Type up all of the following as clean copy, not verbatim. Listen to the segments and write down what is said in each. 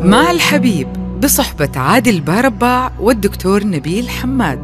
مع الحبيب بصحبة عادل بارباع والدكتور نبيل حماد.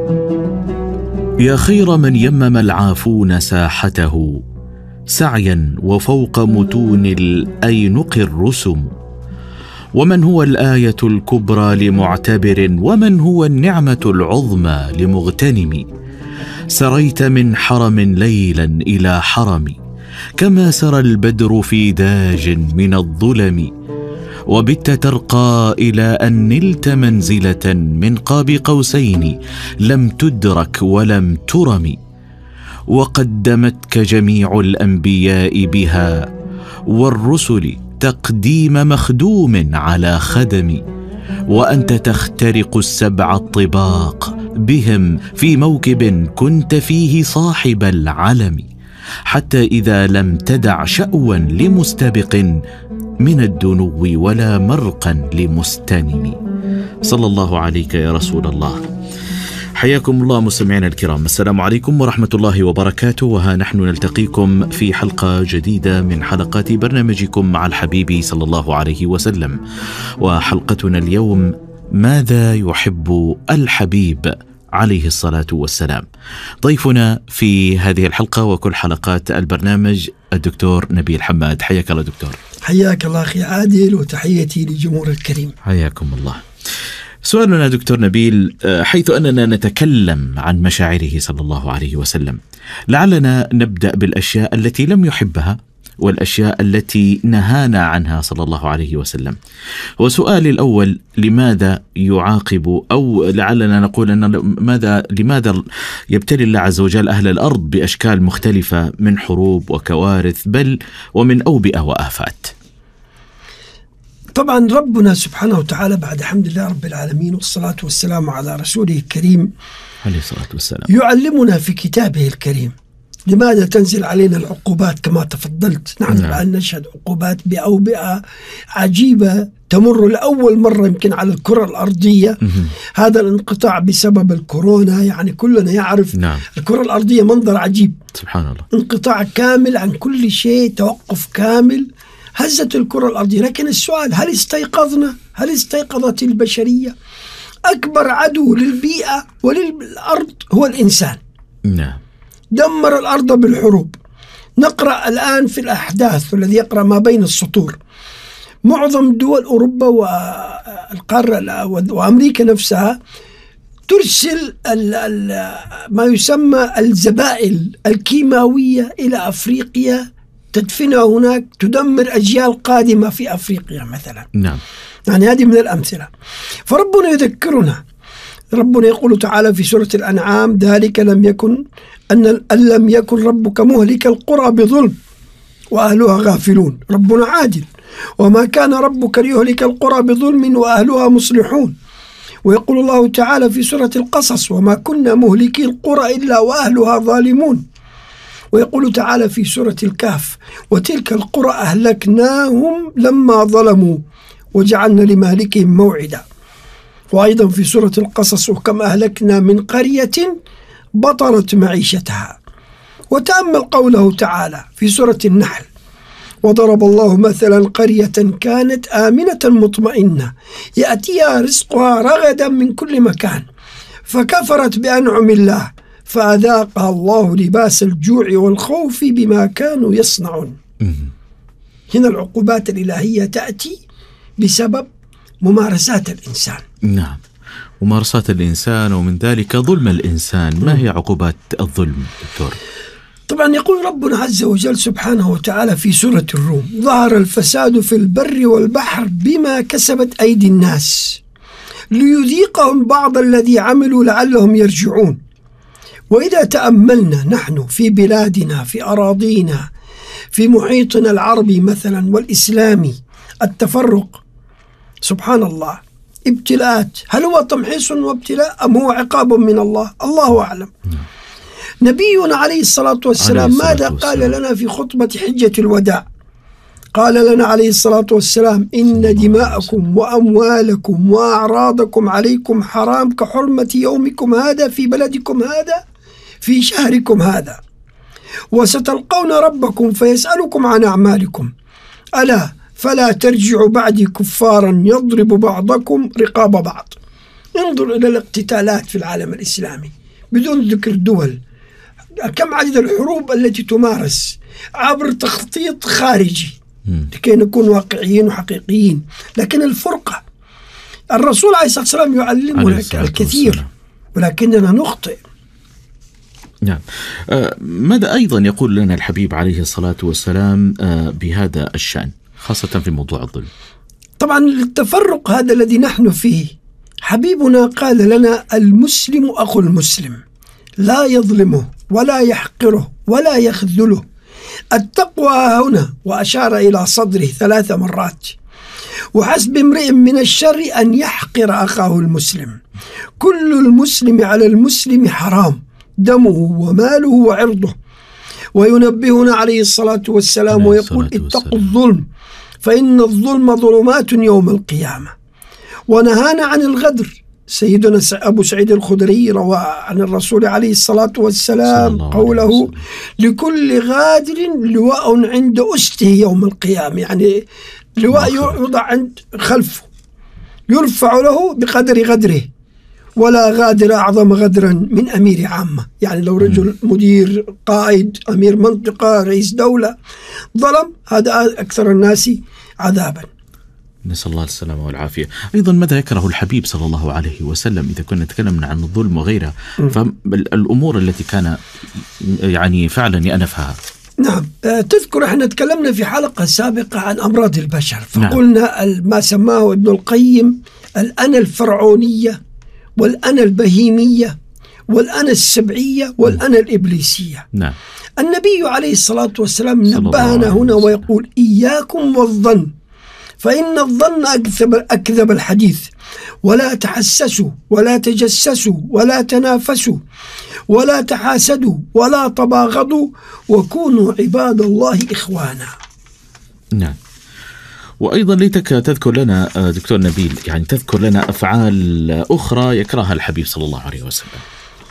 يا خير من يمم العافون ساحته سعيا وفوق متون الأينق الرسم، ومن هو الآية الكبرى لمعتبر، ومن هو النعمة العظمى لمغتنم. سريت من حرم ليلا إلى حرم، كما سرى البدر في داج من الظلم، وبت ترقى إلى أن نلت منزلة من قاب قوسين لم تدرك ولم ترم. وقدمتك جميع الأنبياء بها والرسل تقديم مخدوم على خدم، وأنت تخترق السبع الطباق بهم في موكب كنت فيه صاحب العلم، حتى إذا لم تدع شأوا لمستبق من الدنو ولا مرقا لمستنم. صلى الله عليك يا رسول الله. حياكم الله مستمعينا الكرام، السلام عليكم ورحمة الله وبركاته، وها نحن نلتقيكم في حلقة جديدة من حلقات برنامجكم مع الحبيب صلى الله عليه وسلم. وحلقتنا اليوم: ماذا يحب الحبيب عليه الصلاة والسلام. ضيفنا في هذه الحلقة وكل حلقات البرنامج الدكتور نبيل حماد. حياك الله دكتور. حياك الله أخي عادل، وتحيتي لجمهور الكريم. حياكم الله. سؤالنا دكتور نبيل، حيث أننا نتكلم عن مشاعره صلى الله عليه وسلم، لعلنا نبدأ بالأشياء التي لم يحبها والأشياء التي نهانا عنها صلى الله عليه وسلم. وسؤالي الأول: لماذا يعاقب، أو لعلنا نقول أن لماذا يبتلي الله عز وجل أهل الأرض بأشكال مختلفة من حروب وكوارث، بل ومن أوبئة وآفات؟ طبعا ربنا سبحانه وتعالى بعد حمد الله رب العالمين والصلاة والسلام على رسوله الكريم عليه الصلاة والسلام يعلمنا في كتابه الكريم لماذا تنزل علينا العقوبات كما تفضلت. نحن الآن نشهد عقوبات بأوبئة عجيبة تمر لأول مرة يمكن على الكرة الأرضية. هذا الانقطاع بسبب الكورونا، يعني كلنا يعرف الكرة الأرضية منظر عجيب، سبحان الله، انقطاع كامل عن كل شيء، توقف كامل، هزت الكرة الأرضية. لكن السؤال: هل استيقظنا؟ هل استيقظت البشرية؟ أكبر عدو للبيئة وللأرض هو الإنسان. نعم. دمر الأرض بالحروب. نقرأ الآن في الأحداث، والذي يقرأ ما بين السطور، معظم دول أوروبا والقارة وأمريكا نفسها ترسل ما يسمى الزبائن الكيماوية إلى أفريقيا، تدفنها هناك، تدمر أجيال قادمة في أفريقيا مثلا. نعم. يعني هذه من الأمثلة. فربنا يذكرنا، ربنا يقول تعالى في سورة الأنعام: ذلك لم يكن ربك مهلك القرى بظلم وأهلها غافلون. ربنا عادل، وما كان ربك ليهلك القرى بظلم وأهلها مصلحون. ويقول الله تعالى في سورة القصص: وما كنا مهلكي القرى إلا وأهلها ظالمون. ويقول تعالى في سورة الكهف: وتلك القرى أهلكناهم لما ظلموا وجعلنا لمهلكهم موعدا. وأيضا في سورة القصص: وكم أهلكنا من قرية بطرت معيشتها. وتأمل قوله تعالى في سورة النحل: وضرب الله مثلا قرية كانت آمنة مطمئنة يأتيها رزقها رغدا من كل مكان فكفرت بأنعم الله فأذاقها الله لباس الجوع والخوف بما كانوا يصنعون. هنا العقوبات الإلهية تأتي بسبب ممارسات الإنسان. نعم، ممارسات الإنسان، ومن ذلك ظلم الإنسان. ما هي عقوبات الظلم دكتور؟ طبعا يقول ربنا عز وجل سبحانه وتعالى في سورة الروم: ظهر الفساد في البر والبحر بما كسبت أيدي الناس ليذيقهم بعض الذي عملوا لعلهم يرجعون. وإذا تأملنا نحن في بلادنا، في أراضينا، في محيطنا العربي مثلا والإسلامي، التفرق، سبحان الله، ابتلاءات. هل هو تمحيص وابتلاء أم هو عقاب من الله؟ الله أعلم. نبينا عليه الصلاة والسلام ماذا قال لنا في خطبة حجة الوداع؟ قال لنا عليه الصلاة والسلام: إن دماءكم وأموالكم وأعراضكم عليكم حرام كحرمة يومكم هذا في بلدكم هذا في شهركم هذا، وستلقون ربكم فيسألكم عن أعمالكم، ألا فلا ترجعوا بعدي كفارا يضرب بعضكم رقاب بعض. انظر إلى الاقتتالات في العالم الإسلامي بدون ذكر دول، كم عدد الحروب التي تمارس عبر تخطيط خارجي لكي نكون واقعيين وحقيقيين. لكن الفرقة، الرسول عليه الصلاة والسلام يعلمنا الكثير ولكننا نخطئ. نعم. ماذا أيضا يقول لنا الحبيب عليه الصلاة والسلام بهذا الشأن خاصة في موضوع الظلم؟ طبعا التفرق هذا الذي نحن فيه، حبيبنا قال لنا المسلم أخو المسلم لا يظلمه ولا يحقره ولا يخذله. التقوى هنا، وأشار إلى صدره 3 مرات. وحسب امرئ من الشر أن يحقر أخاه المسلم. كل المسلم على المسلم حرام، دمه وماله وعرضه. وينبهنا عليه الصلاة والسلام ويقول اتقوا الظلم فإن الظلم ظلمات يوم القيامة. ونهانا عن الغدر. سيدنا أبو سعيد الخدري روى عن الرسول عليه الصلاة والسلام قوله لكل غادر لواء عند أسته يوم القيامة، يعني لواء يوضع عند خلفه يرفع له بقدر غدره، ولا غادر أعظم غدرا من أمير عامة. يعني لو رجل مدير قائد أمير منطقة رئيس دولة ظلم، هذا أكثر الناس عذابا. نسأل الله السلامة والعافية. أيضا ماذا يكره الحبيب صلى الله عليه وسلم إذا كنا نتكلم عن الظلم وغيرها، فالأمور التي كان يعني فعلا يأنفها؟ نعم. تذكر احنا تكلمنا في حلقة سابقة عن أمراض البشر، فقلنا ما سماه ابن القيم الأنا الفرعونية والأنا البهيمية والأنا السبعية والأنا الإبليسية. نعم. النبي عليه الصلاة والسلام نبهنا هنا ويقول إياكم والظن فإن الظن أكذب الحديث، ولا تحسسوا ولا تجسسوا ولا تنافسوا ولا تحاسدوا ولا تباغضوا وكونوا عباد الله إخوانا. نعم. وأيضا ليتك تذكر لنا دكتور نبيل، يعني تذكر لنا أفعال أخرى يكرهها الحبيب صلى الله عليه وسلم.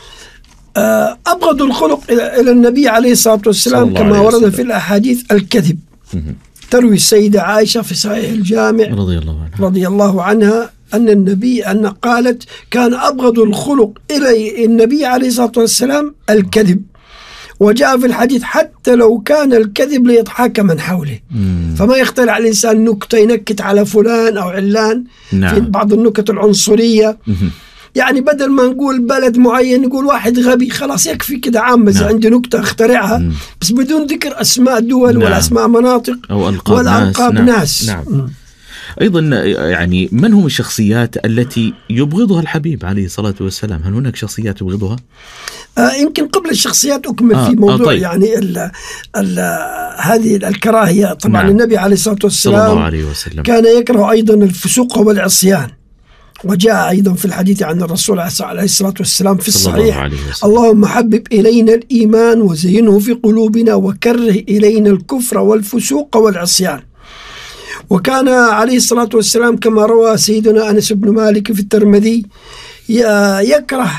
أبغض الخلق إلى النبي عليه الصلاة والسلام كما ورد في الأحاديث الكذب. تروي السيدة عائشة في صحيح الجامع رضي الله عنها أن النبي قالت كان أبغض الخلق إلى النبي عليه الصلاة والسلام الكذب. وجاء في الحديث حتى لو كان الكذب ليضحك من حوله. فما يخترع الإنسان نكتة ينكت على فلان أو علان. نعم. في بعض النكت العنصرية يعني بدل ما نقول بلد معين نقول واحد غبي، خلاص يكفي كده عامة. نعم. عندي نكتة اخترعها بس بدون ذكر أسماء دول. نعم. ولا أسماء مناطق أو ألقاب ناس. نعم. أيضا يعني من هم الشخصيات التي يبغضها الحبيب عليه الصلاة والسلام؟ هل هناك شخصيات يبغضها؟ يمكن قبل الشخصيات أكمل في موضوع طيب. يعني هذه الكراهية طبعا. نعم. النبي عليه الصلاة والسلام كان يكره أيضا الفسوق والعصيان. وجاء أيضا في الحديث عن الرسول عليه الصلاة والسلام في الصحيح اللهم حبب إلينا الإيمان وزينه في قلوبنا وكره إلينا الكفر والفسوق والعصيان. وكان عليه الصلاة والسلام كما روى سيدنا أنس بن مالك في الترمذي يكره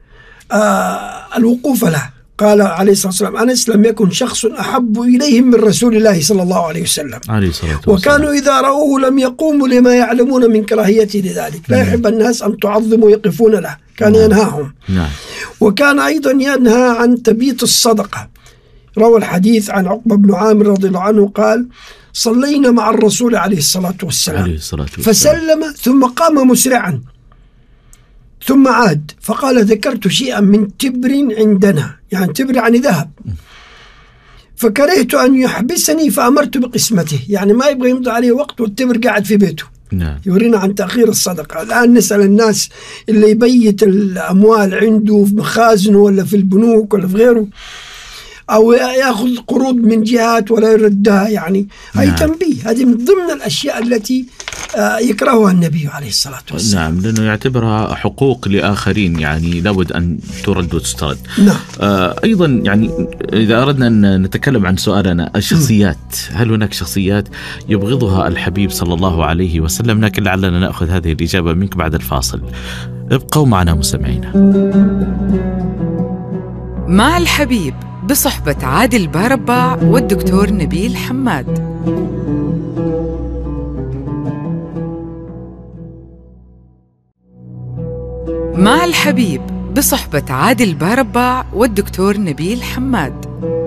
الوقوف له. قال عليه الصلاة والسلام أنس لم يكن شخص أحب إليهم من رسول الله صلى الله عليه وسلم. وكانوا إذا رأوه لم يقوموا لما يعلمون من كراهيته لذلك. لا يحب الناس أن تعظموا يقفون له، كان ينهاهم. وكان أيضا ينهى عن تبييت الصدقة. روى الحديث عن عقبة بن عامر رضي الله عنه قال صلينا مع الرسول عليه الصلاة والسلام فسلم ثم قام مسرعا ثم عاد فقال ذكرت شيئا من تبر عندنا، يعني تبر يعني ذهب، فكرهت أن يحبسني فأمرت بقسمته. يعني ما يبغى يمضي عليه وقت والتبر قاعد في بيته. نعم. يورينا عن تأخير الصدقة. الآن نسأل الناس اللي يبيت الأموال عنده في مخازنه ولا في البنوك ولا في غيره، أو يأخذ قروض من جهات ولا يردها. يعني هاي تنبيه، هذه من ضمن الأشياء التي يكرهها النبي عليه الصلاة والسلام. نعم، لأنه يعتبرها حقوق لآخرين، يعني لابد أن ترد وتسترد. نعم. أيضا يعني إذا أردنا أن نتكلم عن سؤالنا الشخصيات، هل هناك شخصيات يبغضها الحبيب صلى الله عليه وسلم؟ لكن لعلنا نأخذ هذه الإجابة منك بعد الفاصل. ابقوا معنا مستمعينا. مع الحبيب بصحبة عادل بارباع والدكتور نبيل حماد. مع الحبيب بصحبة عادل بارباع والدكتور نبيل حماد.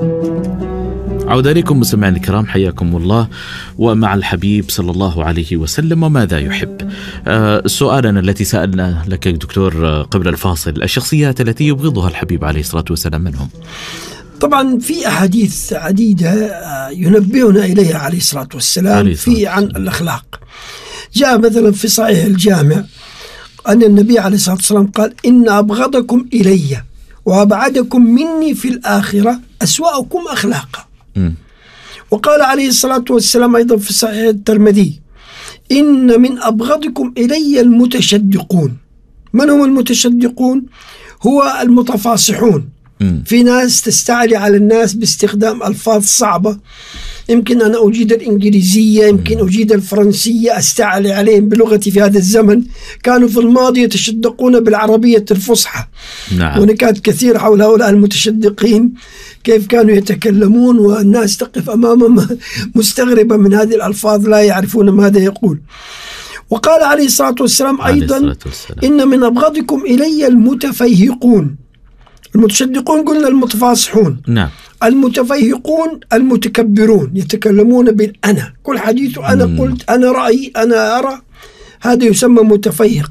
عودة إليكم مستمعينا الكرام، حياكم الله. ومع الحبيب صلى الله عليه وسلم وماذا يحب. سؤالنا التي سألنا لك دكتور قبل الفاصل، الشخصيات التي يبغضها الحبيب عليه الصلاة والسلام من هم؟ طبعا في أحاديث عديدة ينبهنا إليها عليه الصلاة والسلام في عن الأخلاق. جاء مثلا في صحيح الجامع أن النبي عليه الصلاة والسلام قال: إن أبغضكم إلي وأبعدكم مني في الآخرة أسوأكم أخلاقا. وقال عليه الصلاة والسلام أيضا في صحيح الترمذي: إن من أبغضكم إلي المتشدقون. من هم المتشدقون؟ هو المتفاصحون. في ناس تستعلي على الناس باستخدام ألفاظ صعبة، يمكن أنا أجيد الإنجليزية، يمكن أجيد الفرنسية، أستعلي عليهم بلغتي في هذا الزمن. كانوا في الماضي يتشدقون بالعربية الفصحى. نعم. ونكات كثير حول هؤلاء المتشدقين، كيف كانوا يتكلمون والناس تقف أمامهم مستغربة من هذه الألفاظ، لا يعرفون ماذا يقول. وقال عليه الصلاة والسلام أيضا: إن من أبغضكم إلي المتفيهقون. المتشدقون قلنا المتفاصحون. نعم. المتفيهقون المتكبرون، يتكلمون بالأنا، كل حديثه أنا قلت، أنا رأيي، أنا أرى، هذا يسمى متفيهق.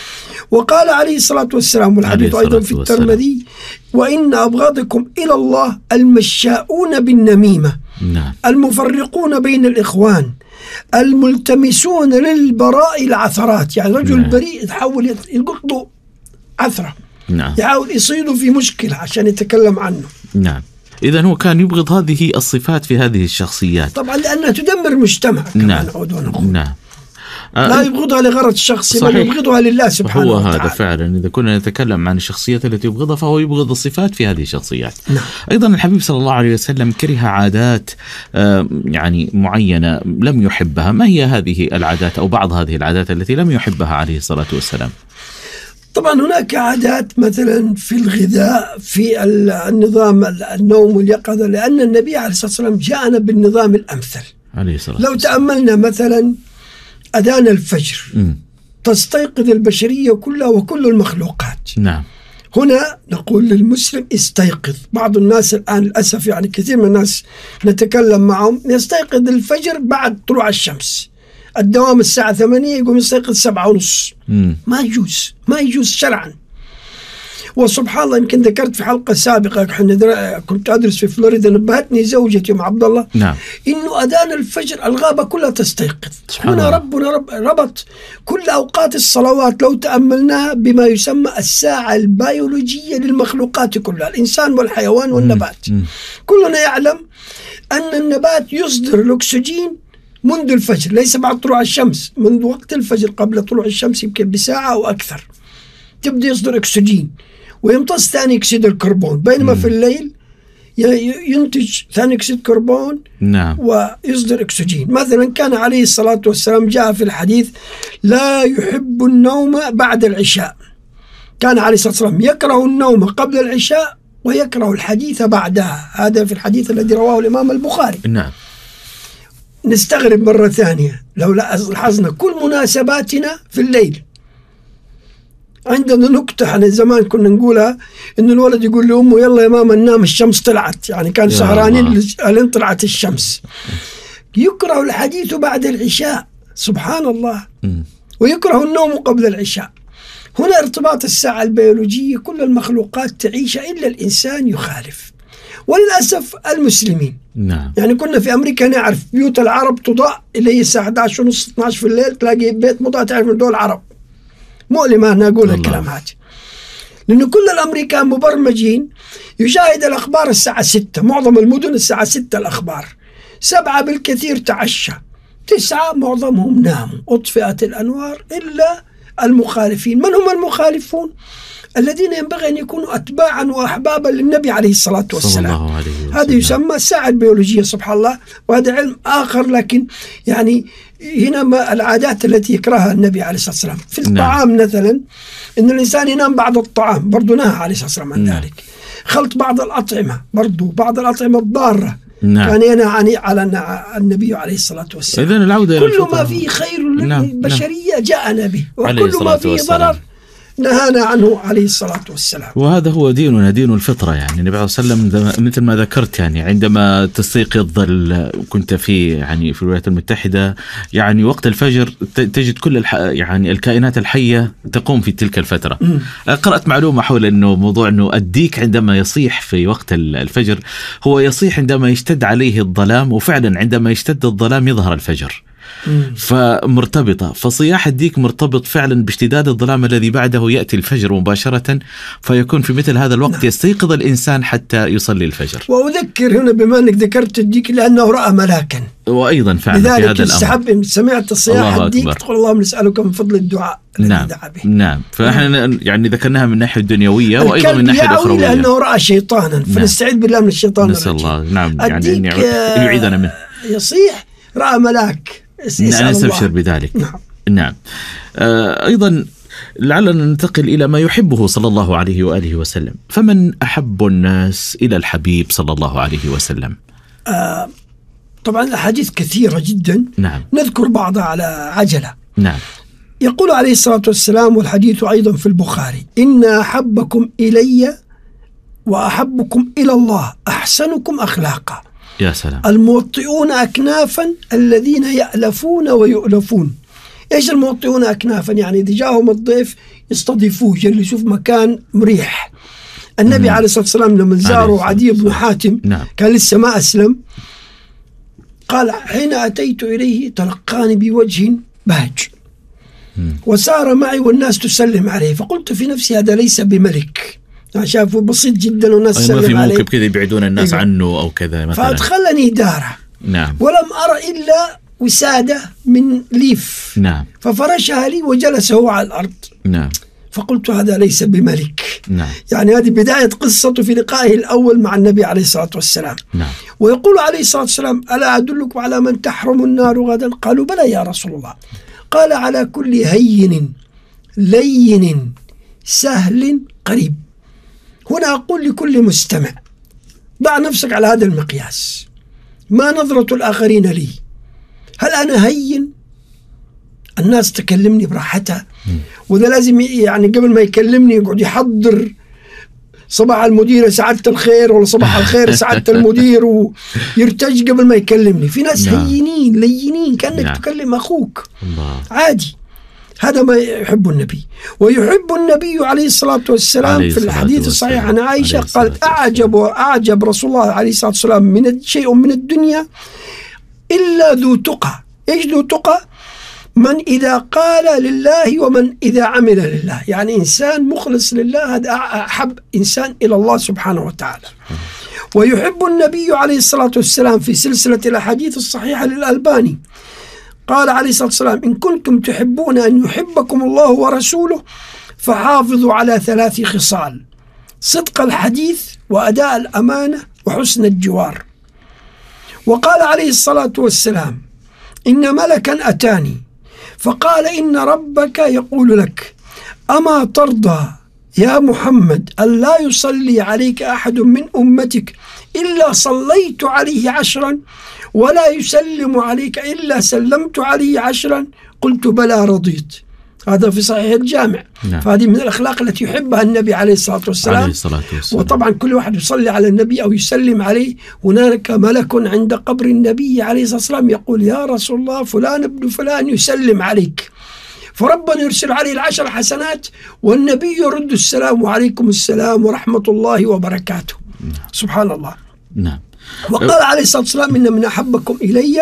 وقال عليه الصلاة والسلام، والحديث أيضا في الترمذي: وإن أبغضكم إلى الله المشاؤون بالنميمة. نعم. المفرقون بين الإخوان، الملتمسون للبراء العثرات، يعني رجل بريء يحاول يلقط عثرة. نعم. يحاول يصيده في مشكلة عشان يتكلم عنه. نعم. إذن هو كان يبغض هذه الصفات في هذه الشخصيات، طبعا لأنها تدمر المجتمع. نعم. نعم. لا يبغضها لغرض شخصي، بل يبغضها لله سبحانه وتعالى. هذا فعلا إذا كنا نتكلم عن الشخصيات التي يبغضها، فهو يبغض الصفات في هذه الشخصيات. نعم. أيضا الحبيب صلى الله عليه وسلم كره عادات يعني معينة لم يحبها. ما هي هذه العادات أو بعض هذه العادات التي لم يحبها عليه الصلاة والسلام؟ طبعا هناك عادات مثلا في الغذاء، في النظام النوم واليقظة، لأن النبي عليه الصلاة والسلام جاءنا بالنظام الأمثل عليه الصلاة لو تأملنا مثلا أذان الفجر تستيقظ البشرية كلها وكل المخلوقات. نعم. هنا نقول للمسلم استيقظ. بعض الناس الآن للأسف يعني كثير من الناس نتكلم معهم يستيقظ الفجر بعد طلوع الشمس، الدوام الساعة 8 يقوم يستيقظ 7:30. ما يجوز، ما يجوز شرعا. وسبحان الله، يمكن ذكرت في حلقة سابقة كنت أدرس في فلوريدا، نبهتني زوجتي أم عبد الله نعم. إنه أذان الفجر الغابة كلها تستيقظ. هنا ربنا ربط كل أوقات الصلوات لو تأملناها بما يسمى الساعة البيولوجية للمخلوقات كلها، الإنسان والحيوان والنبات. كلنا يعلم أن النبات يصدر الأكسجين منذ الفجر، ليس بعد طلوع الشمس، منذ وقت الفجر قبل طلوع الشمس يمكن بساعة أو أكثر تبدأ يصدر أكسجين ويمتص ثاني أكسيد الكربون، بينما في الليل ينتج ثاني أكسيد كربون. نعم. ويصدر أكسجين. مثلا كان عليه الصلاة والسلام جاء في الحديث: لا يحب النوم بعد العشاء. كان عليه الصلاة والسلام يكره النوم قبل العشاء ويكره الحديث بعدها. هذا في الحديث الذي رواه الإمام البخاري. نعم. نستغرب مرة ثانية لو لاحظنا كل مناسباتنا في الليل. عندنا نكتة احنا زمان كنا نقولها، إن الولد يقول لأمه: يلا يا ماما ننام الشمس طلعت، يعني كان سهرانين لين طلعت الشمس. يكره الحديث بعد العشاء، سبحان الله. ويكره النوم قبل العشاء. هنا ارتباط الساعة البيولوجية، كل المخلوقات تعيش إلا الإنسان يخالف، وللأسف المسلمين. نعم. يعني كنا في أمريكا نعرف بيوت العرب تضاء اللي هي الساعة 11:30 12 في الليل، تلاقي بيت مضاء تعرف من دول العرب. مؤلمة أنا أقول الكلام هذا، لأنه كل الأمريكان مبرمجين يشاهد الأخبار الساعة 6، معظم المدن الساعة 6 الأخبار، 7 بالكثير تعشى، 9 معظمهم ناموا، أطفئت الأنوار إلا المخالفين. من هم المخالفون؟ الذين ينبغي أن يكونوا أتباعا وأحبابا للنبي عليه الصلاة والسلام. هذا يسمى الساعة البيولوجية، سبحان الله. وهذا علم آخر، لكن يعني هنا ما العادات التي يكرهها النبي عليه الصلاة والسلام في الطعام. مثلا إن الإنسان ينام بعد الطعام، برضو نهى عليه الصلاة والسلام عن ذلك. خلط بعض الأطعمة، برضو بعض الأطعمة الضارة كان ينهى على النبي عليه الصلاة والسلام. إذن العودة كل ما فيه خير للبشرية جاءنا به، وكل ما فيه ضرر نهانا عنه عليه الصلاة والسلام. وهذا هو ديننا، دين الفطرة. يعني النبي صلى الله عليه وسلم مثل ما ذكرت، يعني عندما تستيقظ كنت في الولايات المتحدة، يعني وقت الفجر تجد كل يعني الكائنات الحية تقوم في تلك الفترة. قرأت معلومة حول إنه موضوع إنه الديك عندما يصيح في وقت الفجر هو يصيح عندما يشتد عليه الظلام، وفعلا عندما يشتد الظلام يظهر الفجر. فمرتبطة، فصياح الديك مرتبط فعلا باشتداد الظلام الذي بعده يأتي الفجر مباشرة، فيكون في مثل هذا الوقت يستيقظ الإنسان حتى يصلي الفجر. وأذكر هنا بما أنك ذكرت الديك لأنه رأى ملاكا، وأيضا فعلا في هذا الأمر يستحب سمعت صياح الديك تقول اللهم نسألك من فضل الدعاء. نعم نعم. فإحنا يعني ذكرناها من الناحية الدنيوية وأيضا من الناحية الأخروية، لأنه رأى شيطانا، فنستعيذ بالله من الشيطان نسأل الله يعني أن يعيذنا منه. يصيح رأى ملاك، نستبشر بذلك. نعم. أيضا لعلنا ننتقل إلى ما يحبه صلى الله عليه وآله وسلم. فمن أحب الناس إلى الحبيب صلى الله عليه وسلم؟ طبعا الأحاديث كثيرة جدا. نعم. نذكر بعضها على عجلة. نعم. يقول عليه الصلاة والسلام، والحديث أيضا في البخاري: إن أحبكم إلي وأحبكم إلى الله أحسنكم أخلاقا. يا سلام. الموطئون أكنافا الذين يألفون ويؤلفون. إيش الموطئون أكنافا؟ يعني إذا جاءهم الضيف يستضيفوه، يجلسوه في مكان مريح. النبي عليه الصلاة والسلام لما زاروا عدي بن حاتم، كان لسه ما أسلم، قال: حين أتيت إليه تلقاني بوجه بهج وسار معي والناس تسلم عليه، فقلت في نفسي هذا ليس بملك، شافوا بسيط جدا والناس تسلم عليه، ما في موقف كذا يبعدون الناس عنه أو كذا مثلا. فأدخلني داره. نعم. ولم أرى إلا وسادة من ليف. نعم. ففرشها لي وجلس هو على الأرض. نعم. فقلت هذا ليس بملك. نعم. يعني هذه بداية قصته في لقائه الأول مع النبي عليه الصلاة والسلام. نعم. ويقول عليه الصلاة والسلام: ألا أدلكم على من تحرم النار غدا؟ قالوا: بلى يا رسول الله. قال: على كل هين لين سهل قريب. هنا أقول لكل مستمع: ضع نفسك على هذا المقياس. ما نظرة الآخرين لي؟ هل أنا هين؟ الناس تكلمني براحتها، وده لازم يعني قبل ما يكلمني يقعد يحضر صباح المدير سعادة الخير، ولا صباح الخير سعادة المدير، ويرتج قبل ما يكلمني. في ناس هينين لينين كأنك تكلم أخوك عادي. هذا ما يحب النبي. ويحب النبي عليه الصلاة والسلام في الحديث الصحيح عن عائشة قالت: أعجب رسول الله عليه الصلاة والسلام من شيء من الدنيا إلا ذو تقى. إيش ذو تقى؟ من إذا قال لله ومن إذا عمل لله، يعني إنسان مخلص لله، هذا أحب إنسان إلى الله سبحانه وتعالى. ويحب النبي عليه الصلاة والسلام في سلسلة الأحاديث الصحيحة للألباني قال عليه الصلاة والسلام: إن كنتم تحبون أن يحبكم الله ورسوله فحافظوا على 3 خصال: صدق الحديث وأداء الأمانة وحسن الجوار. وقال عليه الصلاة والسلام: إن ملكا أتاني فقال: إن ربك يقول لك: أما ترضى يا محمد أن لا يصلي عليك أحد من أمتك إلا صليت عليه 10 ولا يسلم عليك إلا سلمت عليه 10؟ قلت: بلى رضيت. هذا في صحيح الجامع. نعم. فهذه من الأخلاق التي يحبها النبي عليه الصلاة والسلام. وطبعا كل واحد يصلي على النبي أو يسلم عليه، هناك ملك عند قبر النبي عليه الصلاة والسلام يقول: يا رسول الله فلان ابن فلان يسلم عليك. فربنا يرسل عليه 10 حسنات، والنبي يرد السلام: وعليكم السلام ورحمة الله وبركاته. سبحان الله. نعم. وقال عليه الصلاة والسلام: إن من أحبكم إلي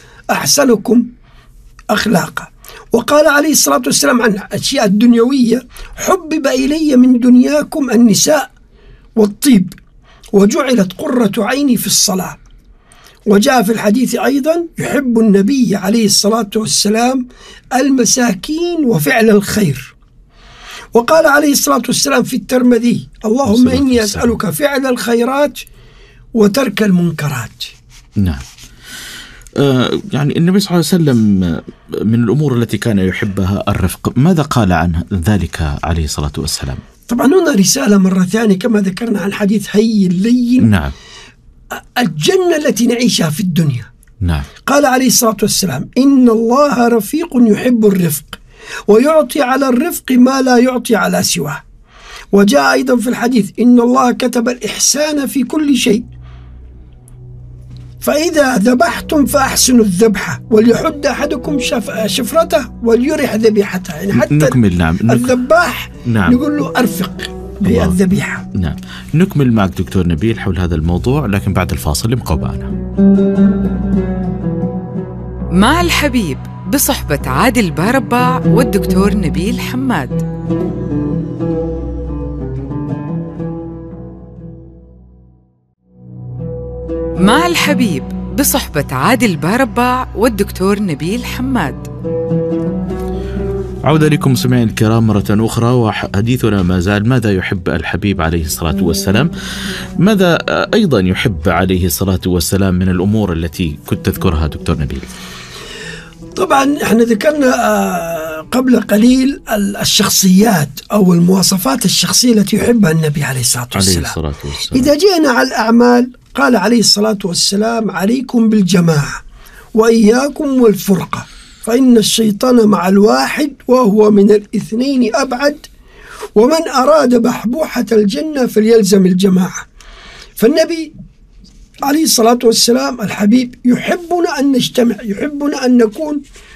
أحسنكم أخلاقا. وقال عليه الصلاة والسلام عن أشياء الدنيوية: حبب إلي من دنياكم النساء والطيب وجعلت قرة عيني في الصلاة. وجاء في الحديث أيضا: يحب النبي عليه الصلاة والسلام المساكين وفعل الخير. وقال عليه الصلاة والسلام في الترمذي: اللهم إني أسألك فعل الخيرات وترك المنكرات. نعم. يعني النبي صلى الله عليه وسلم من الأمور التي كان يحبها الرفق. ماذا قال عن ذلك عليه الصلاة والسلام؟ طبعا هنا رسالة مرة ثانية كما ذكرنا عن حديث هي اللين. نعم. الجنة التي نعيشها في الدنيا. نعم. قال عليه الصلاة والسلام: إن الله رفيق يحب الرفق ويعطي على الرفق ما لا يعطي على سواه. وجاء أيضا في الحديث إن الله كتب الإحسان في كل شيء، فإذا ذبحتم فأحسنوا الذبحة وليحد أحدكم شفرته وليرح ذبيحته. يعني حتى نكمل. الذباح نقول له أرفق بالذبيحة. نعم، نكمل معك دكتور نبيل حول هذا الموضوع، لكن بعد الفاصل ابقوا معنا. مع الحبيب بصحبة عادل بارباع والدكتور نبيل حماد. مع الحبيب بصحبة عادل بارباع والدكتور نبيل حماد. عودة لكم سمعين الكرام مرة أخرى، وحديثنا ما زال ماذا يحب الحبيب عليه الصلاة والسلام. ماذا أيضا يحب عليه الصلاة والسلام من الأمور التي كنت تذكرها دكتور نبيل؟ طبعا احنا ذكرنا قبل قليل الشخصيات أو المواصفات الشخصية التي يحبها النبي عليه الصلاة والسلام. إذا جئنا على الأعمال قال عليه الصلاة والسلام: عليكم بالجماعة وإياكم والفرقة، فإن الشيطان مع الواحد وهو من الاثنين أبعد، ومن أراد بحبوحة الجنة فليلزم الجماعة. فالنبي عليه الصلاة والسلام الحبيب يحبنا أن نجتمع، يحبنا أن نكون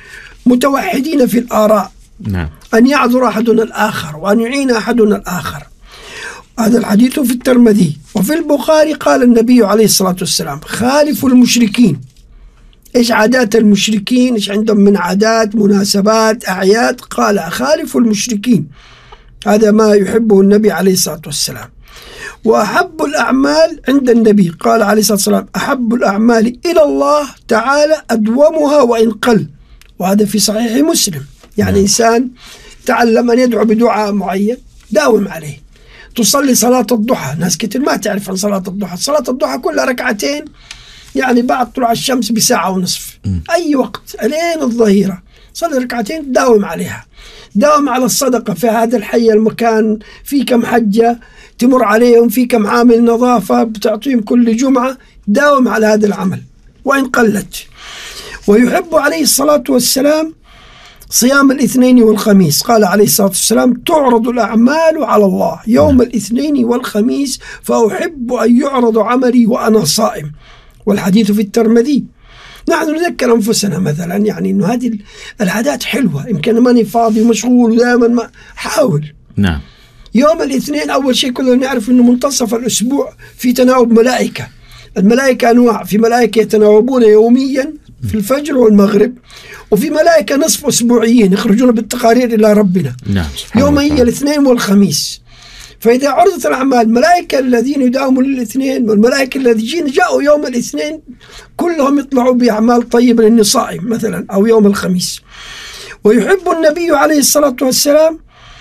متوحدين في الآراء، أن يعذر أحدنا الآخر وأن يعين أحدنا الآخر. هذا الحديث في الترمذي. وفي البخاري قال النبي عليه الصلاة والسلام: خالفوا المشركين. إيش عادات المشركين؟ إيش عندهم من عادات، مناسبات، أعياد؟ قال: خالفوا المشركين. هذا ما يحبه النبي عليه الصلاة والسلام. وأحب الأعمال عند النبي قال عليه الصلاة والسلام: أحب الأعمال إلى الله تعالى أدومها وإن قل. وهذا في صحيح مسلم. يعني إنسان تعلم أن يدعو بدعاء معين داوم عليه. تصلي صلاة الضحى، ناس كتير ما تعرف عن صلاة الضحى. صلاة الضحى كلها ركعتين، يعني بعد طلوع الشمس بساعة ونصف، أي وقت ألين الظهيرة صلي ركعتين، داوم عليها. داوم على الصدقة في هذا الحي المكان، في كم حجة تمر عليهم، في كم عامل نظافة بتعطيهم كل جمعة، داوم على هذا العمل وإن قلت. ويحب عليه الصلاة والسلام صيام الاثنين والخميس. قال عليه الصلاة والسلام: تعرض الأعمال على الله يوم الاثنين والخميس، فأحب أن يعرض عملي وأنا صائم. والحديث في الترمذي. نحن نذكر أنفسنا مثلا يعني إنه هذه العادات حلوة، يمكن ماني فاضي ومشغول ودائما ما حاول. نعم. يوم الاثنين أول شيء كلنا نعرف إنه منتصف الأسبوع في تناوب ملائكة. الملائكة أنواع، في ملائكة يتناوبون يوميا في الفجر والمغرب، وفي ملائكة نصف أسبوعيين يخرجون بالتقارير إلى ربنا. نعم. يوم هي الاثنين والخميس. فإذا عرضت الأعمال، الملائكة الذين يداوموا للاثنين والملائكة الذين جاءوا يوم الاثنين كلهم يطلعوا بأعمال طيبة لأني صائم مثلا، أو يوم الخميس. ويحب النبي عليه الصلاة والسلام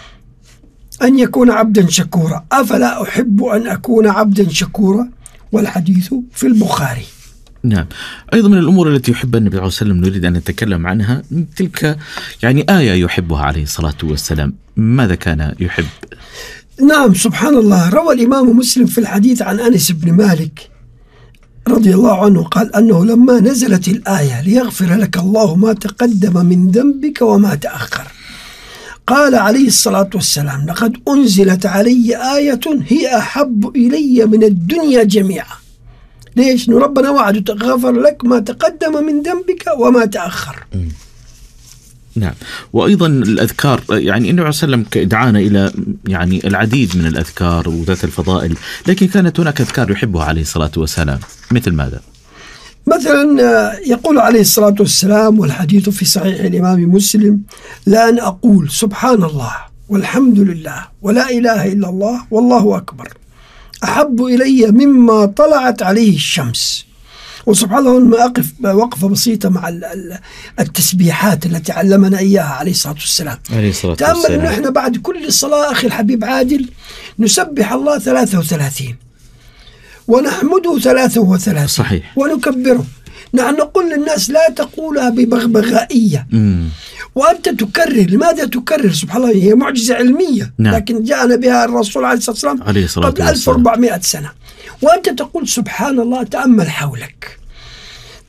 أن يكون عبدا شكورا. أفلا أحب أن أكون عبدا شكورا؟ والحديث في البخاري. نعم. أيضا من الأمور التي يحب النبي عليه الصلاة والسلام نريد أن نتكلم عنها تلك يعني آية يحبها عليه الصلاة والسلام. ماذا كان يحب؟ نعم، سبحان الله. روى الإمام مسلم في الحديث عن أنس بن مالك رضي الله عنه قال أنه لما نزلت الآية: ليغفر لك الله ما تقدم من ذنبك وما تأخر، قال عليه الصلاة والسلام: لقد أنزلت علي آية هي أحب إلي من الدنيا جميعا. ليش؟ ربنا وعد غفر لك ما تقدم من ذنبك وما تأخر. نعم. وأيضا الأذكار، يعني النبي صلى الله عليه وسلم دعانا إلى يعني العديد من الأذكار وذات الفضائل، لكن كانت هناك أذكار يحبها عليه الصلاة والسلام. مثل ماذا؟ مثلا يقول عليه الصلاة والسلام والحديث في صحيح الإمام مسلم: لأن أقول سبحان الله والحمد لله ولا إله إلا الله والله أكبر أحب إلي مما طلعت عليه الشمس. وسبحان الله ما أقف وقفة بسيطة مع التسبيحات التي علمنا إياها عليه الصلاة والسلام. تأمل أنه إحنا بعد كل صلاة أخي الحبيب عادل نسبح الله 33 ونحمده 33. صحيح. ونكبره. نحن نقول للناس لا تقولها ببغبغائية وأنت تكرر. لماذا تكرر؟ سبحان الله، هي معجزة علمية. نعم. لكن جاءنا بها الرسول عليه الصلاة والسلام قبل 1400 سنة. وأنت تقول سبحان الله. تأمل حولك،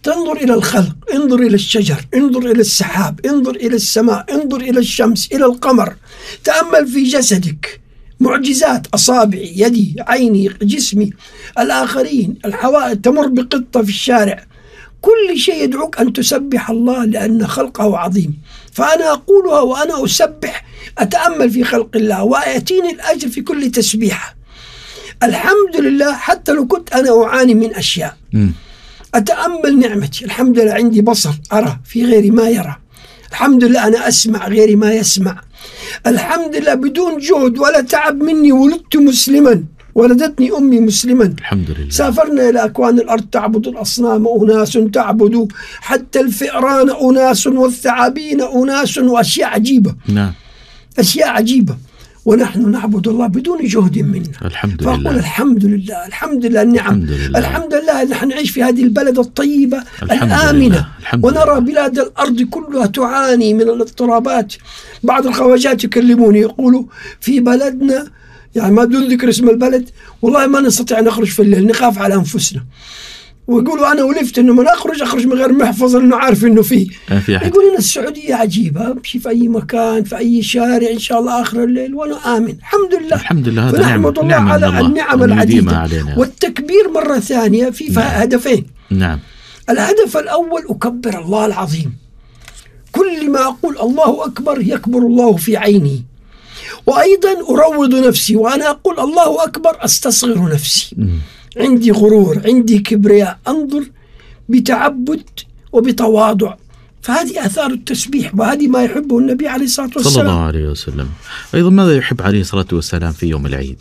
تنظر إلى الخلق، انظر إلى الشجر، انظر إلى السحاب، انظر إلى السماء، انظر إلى الشمس، إلى القمر، تأمل في جسدك، معجزات، أصابعي، يدي، عيني، جسمي، الآخرين، الحوائط، تمر بقطة في الشارع، كل شيء يدعوك أن تسبح الله لأن خلقه عظيم. فأنا أقولها وأنا أسبح، أتأمل في خلق الله ويأتيني الأجر في كل تسبيحة. الحمد لله، حتى لو كنت أنا أعاني من أشياء أتأمل نعمتي. الحمد لله عندي بصر أرى في غيري ما يرى، الحمد لله أنا أسمع غيري ما يسمع، الحمد لله بدون جهد ولا تعب مني ولدت مسلما، ولدتني أمي مسلما، الحمد لله. سافرنا إلى أكوان الأرض تعبد الأصنام أناس تعبد حتى الفئران أناس والثعابين أناس، وأشياء عجيبة. نعم. أشياء عجيبة، ونحن نعبد الله بدون جهد منا. الحمد لله. فأقول الحمد لله، الحمد لله النعم، الحمد لله. الحمد لله أن نحن نعيش في هذه البلد الطيبة الآمنة، ونرى بلاد الأرض كلها تعاني من الاضطرابات. بعض الخواجات يكلموني يقولوا في بلدنا، يعني ما بدون ذكر اسم البلد، والله ما نستطيع نخرج في الليل، نخاف على أنفسنا. ويقولوا أنا ولفت إنه ما أخرج من غير محفظة لأنه عارف إنه فيه. يقول لنا السعودية عجيبة، أمشي في أي مكان في أي شارع إن شاء الله آخر الليل وأنا آمن. الحمد لله. الحمد لله. فنحمد الله على النعم العديدة. والتكبير مرة ثانية في هدفين. نعم. الهدف الأول أكبر الله العظيم، كل ما أقول الله أكبر يكبر الله في عيني. وأيضا أروض نفسي، وأنا أقول الله أكبر أستصغر نفسي. عندي غرور، عندي كبرياء، أنظر بتعبد وبتواضع. فهذه آثار التسبيح، وهذه ما يحبه النبي عليه الصلاة والسلام صلى الله عليه وسلم. أيضا ماذا يحب عليه الصلاة والسلام في يوم العيد؟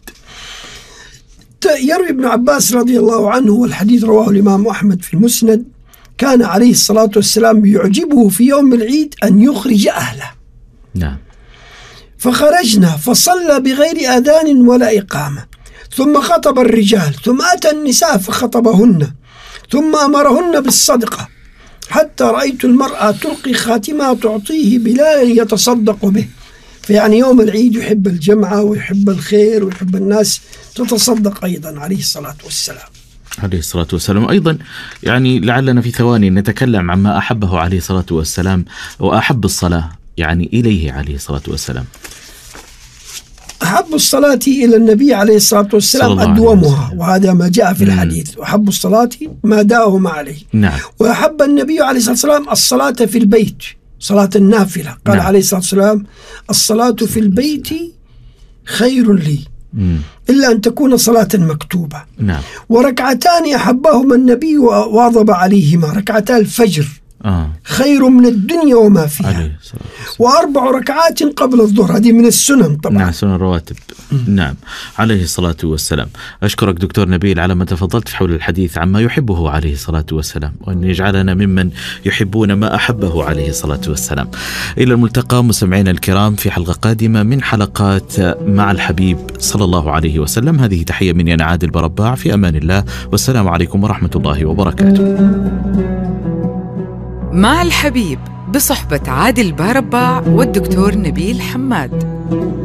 يروي ابن عباس رضي الله عنه، والحديث رواه الإمام أحمد في المسند، كان عليه الصلاة والسلام يعجبه في يوم العيد أن يخرج أهله. نعم. فخرجنا فصلى بغير آذان ولا إقامة، ثم خطب الرجال، ثم أتى النساء فخطبهن، ثم أمرهن بالصدقة، حتى رأيت المرأة تلقي خاتمها تعطيه بلال يتصدق به. فيعني يوم العيد يحب الجمعة ويحب الخير ويحب الناس تتصدق أيضا عليه الصلاة والسلام. عليه الصلاة والسلام. أيضا يعني لعلنا في ثواني نتكلم عما أحبه عليه الصلاة والسلام وأحب الصلاة يعني إليه عليه الصلاة والسلام. أحب الصلاة إلى النبي عليه الصلاة والسلام أدومها، وهذا ما جاء في الحديث، وأحب الصلاة ما داوم عليه. نعم. وأحب النبي عليه الصلاة والسلام الصلاة في البيت، صلاة النافلة. قال عليه الصلاة والسلام الصلاة في البيت خير لي إلا أن تكون صلاة مكتوبة. نعم. وركعتان أحبهما النبي وواظب عليهما، ركعتا الفجر خير من الدنيا وما فيها، و4 ركعات قبل الظهر، هذه من السنن طبعا. نعم، سنن الرواتب. نعم، عليه الصلاة والسلام. أشكرك دكتور نبيل على ما تفضلت في حول الحديث عما يحبه عليه الصلاة والسلام، وأن يجعلنا ممن يحبون ما أحبه عليه الصلاة والسلام. إلى الملتقى مستمعينا الكرام في حلقة قادمة من حلقات مع الحبيب صلى الله عليه وسلم. هذه تحية مني أنا عادل برباع، في أمان الله، والسلام عليكم ورحمة الله وبركاته. مع الحبيب بصحبة عادل بارباع والدكتور نبيل حماد.